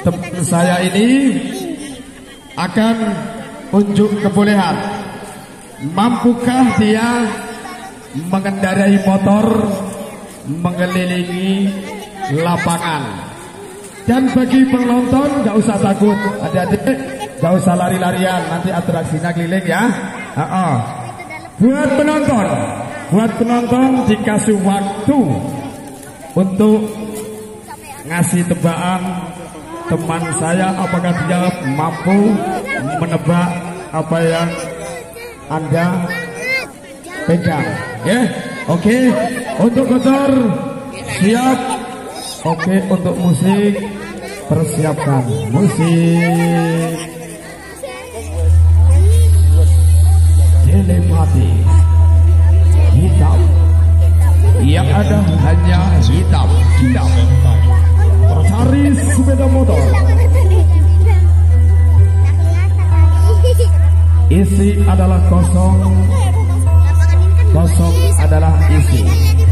teman saya ini akan unjuk kebolehan. Mampukah dia mengendarai motor mengelilingi lapangan? Dan bagi penonton nggak usah takut, adik-adik nggak usah lari-larian, nanti atraksinya keliling ya. Buat penonton dikasih waktu untuk ngasih tebakan teman saya, apakah dia mampu menebak apa yang Anda pegang. Ya, oke. Untuk kotor siap. Oke, untuk musik persiapkan musik. Telepati hitam, yang ada hanya hitam. Tercari sepeda motor. Isi adalah kosong. Kosong adalah isi.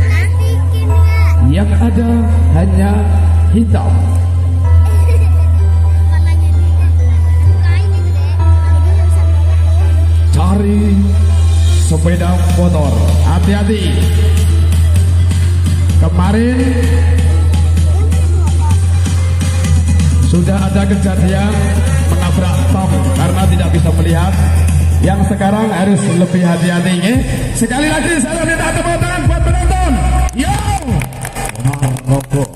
Yang ada hanya hitam. Cari sepeda motor. Hati-hati. Kemarin sudah ada kejadian menabrak tong karena tidak bisa melihat. Yang sekarang harus lebih hati-hati. Sekali lagi saya minta tepuk tangan buat penonton. Yo! Rokok.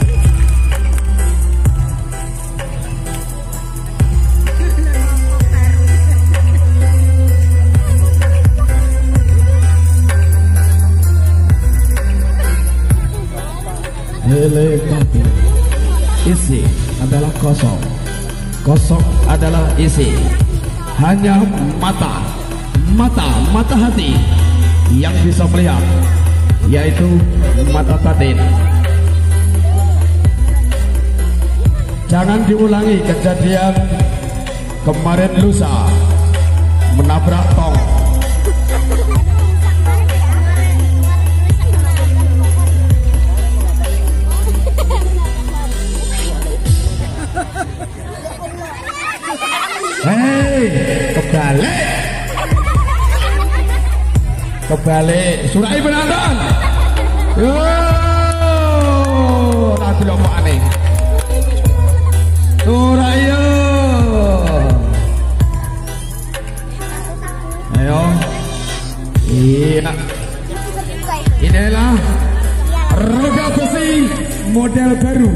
Telepati. Isi adalah kosong. Kosong adalah isi. Hanya mata hati yang bisa melihat, yaitu mata batin. Jangan diulangi kejadian kemarin lusa menabrak tong. Hei, kebalik, surai penonton. Yo, lagu lo mau aneh. Surai yo. Ayo, iya. Inilah roda besi model baru.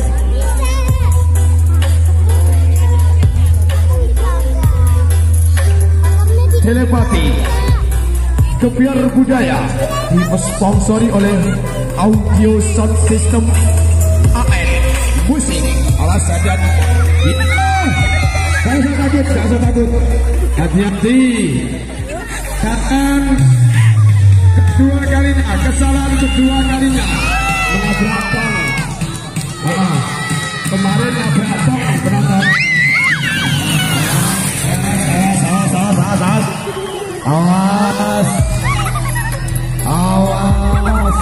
Telepati Kebiar Budaya disponsori oleh Audio Sound System AN Musik. Alas saja. Jangan takut. Hati-hati. Karena kedua kalinya, kesalahan kedua kalinya menabrak tong. Kemarin nabrak tong penonton. Awas.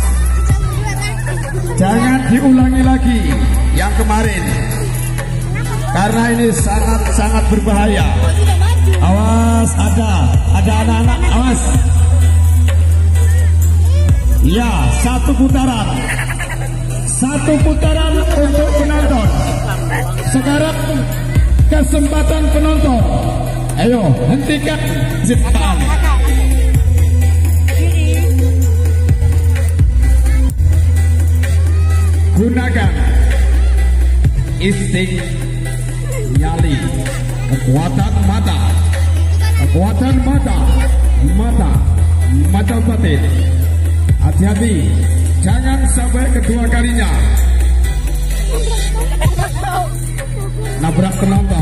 Jangan diulangi lagi yang kemarin, karena ini sangat berbahaya. Awas, ada anak-anak, awas. Ya, satu putaran untuk penonton. Sekarang kesempatan penonton. Ayo, hentikan ciptaan. Gunakan insting nyali, kekuatan mata batin. Hati-hati, jangan sampai kedua kalinya nabrak penonton.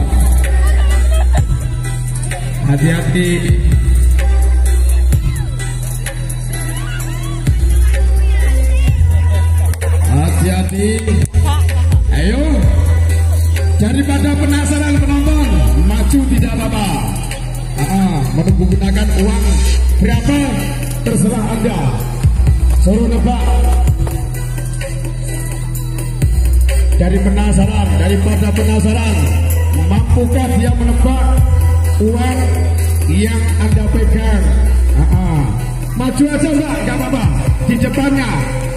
Hati-hati. Ayo, daripada penasaran penonton, maju tidak apa-apa. Menggunakan uang berapa terserah Anda. Suruh nebak. daripada penasaran, mampukah dia menebak uang yang Anda pegang? Maju aja enggak apa-apa. Di depannya,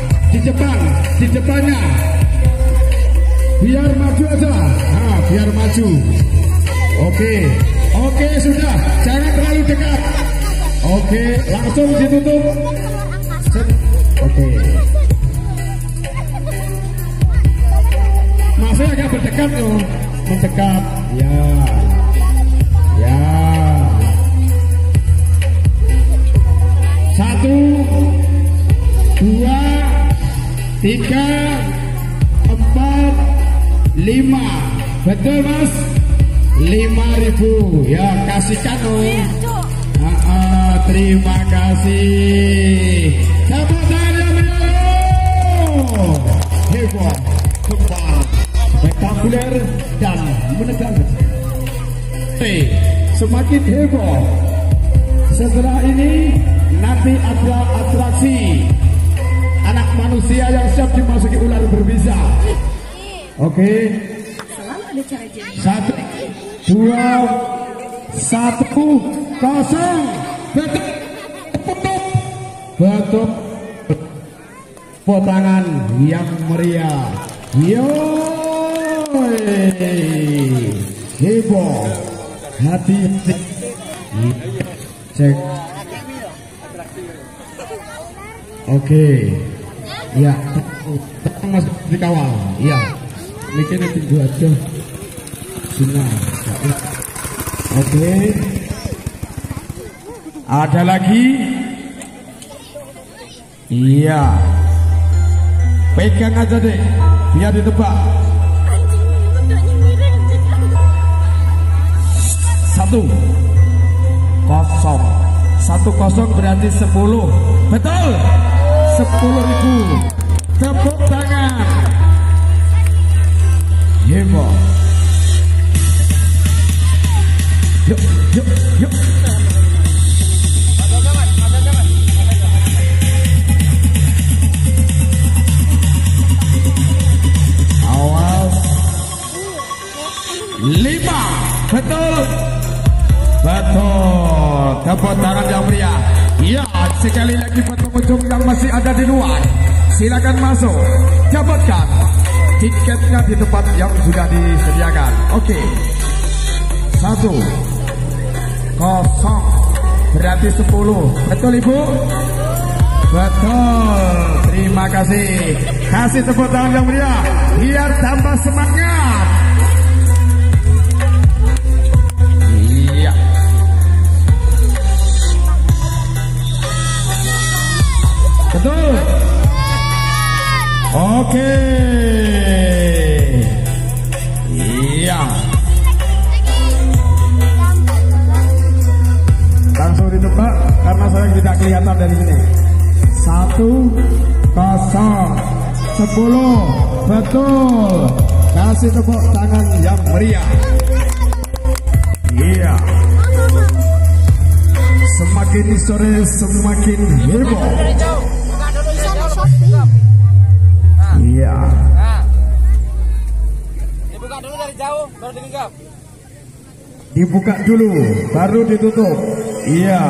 biar maju aja. Biar maju. Oke, sudah, jangan terlalu dekat. Oke, langsung ditutup. Oke. Masih agak berdekat loh, mendekat. Ya. 1, 2, 3, 4, 5. Betul Mas? 5.000. Ya, kasihkan loh. Terima kasih. Tepuk tangan yang meriah. Heboh, kembang, spektakuler dan menegangkan. Semakin heboh. Setelah ini nanti ada atraksi anak manusia yang siap dimasuki ular berbisa. Oke. 1, 2, 1, 0. Betul. Potangan yang meriah. Heboh. Hati cek. Oke. Ya, masuk dikawal. Iya. Mikirnya tinggi aja. Oke. Ada lagi? Iya. Pegang aja deh, biar ditebak. 1, 0. 1-0 berarti 10. Betul. 10.000. Tepuk tangan. Heboh. Yuk. Awas. 5. Betul. Tepuk tangan yang meriah. Ya, sekali lagi buat pengunjung yang masih ada di luar, silakan masuk. Dapatkan tiketnya di tempat yang sudah disediakan. Oke. 1, 0 berarti 10. Betul Ibu? Betul. Terima kasih. Kasih tepuk tangan yang meriah biar tambah semangat. Iya. Betul. Oke. Iya. Langsung ditebak karena saya tidak kelihatan dari sini. 1, 0, 10. Betul. Kasih tepuk tangan yang meriah. Iya. Semakin sore semakin heboh. Iya. Dibuka dulu dari jauh, baru digenggam. Dibuka dulu, baru ditutup. Iya.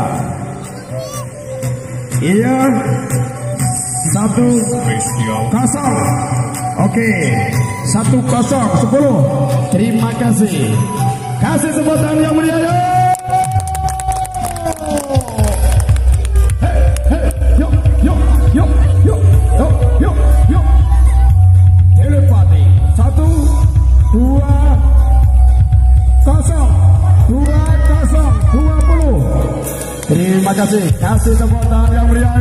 1, 0. Oke. 1, 0, 10. Terima kasih. Kasih tepuk tangan yang meriah. Yuk. Telepati. 1, 2, 0, 20. Terima kasih. Kasih tepuk tangan yang meriah.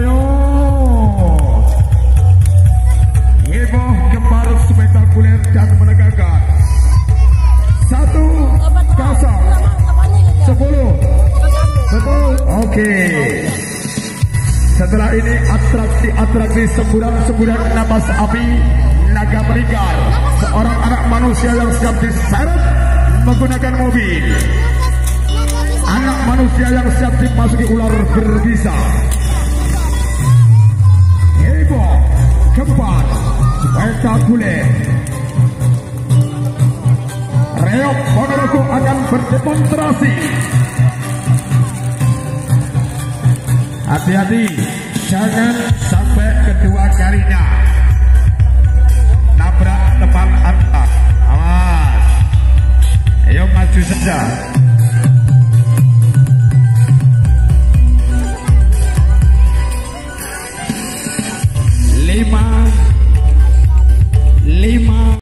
Heboh, gembar, spektakuler dan menegangkan. 1, 0, 10. Betul. Oke. Setelah ini atraksi semburan napas api naga meninggal. Seorang anak manusia yang siap diseret menggunakan mobil. Anak manusia yang siap dimasuki ular berbisa. Heboh, gembar, spektakuler. berdemonstrasi. Hati-hati, jangan sampai kedua kalinya nabrak depan Anda. Awas, ayo maju saja.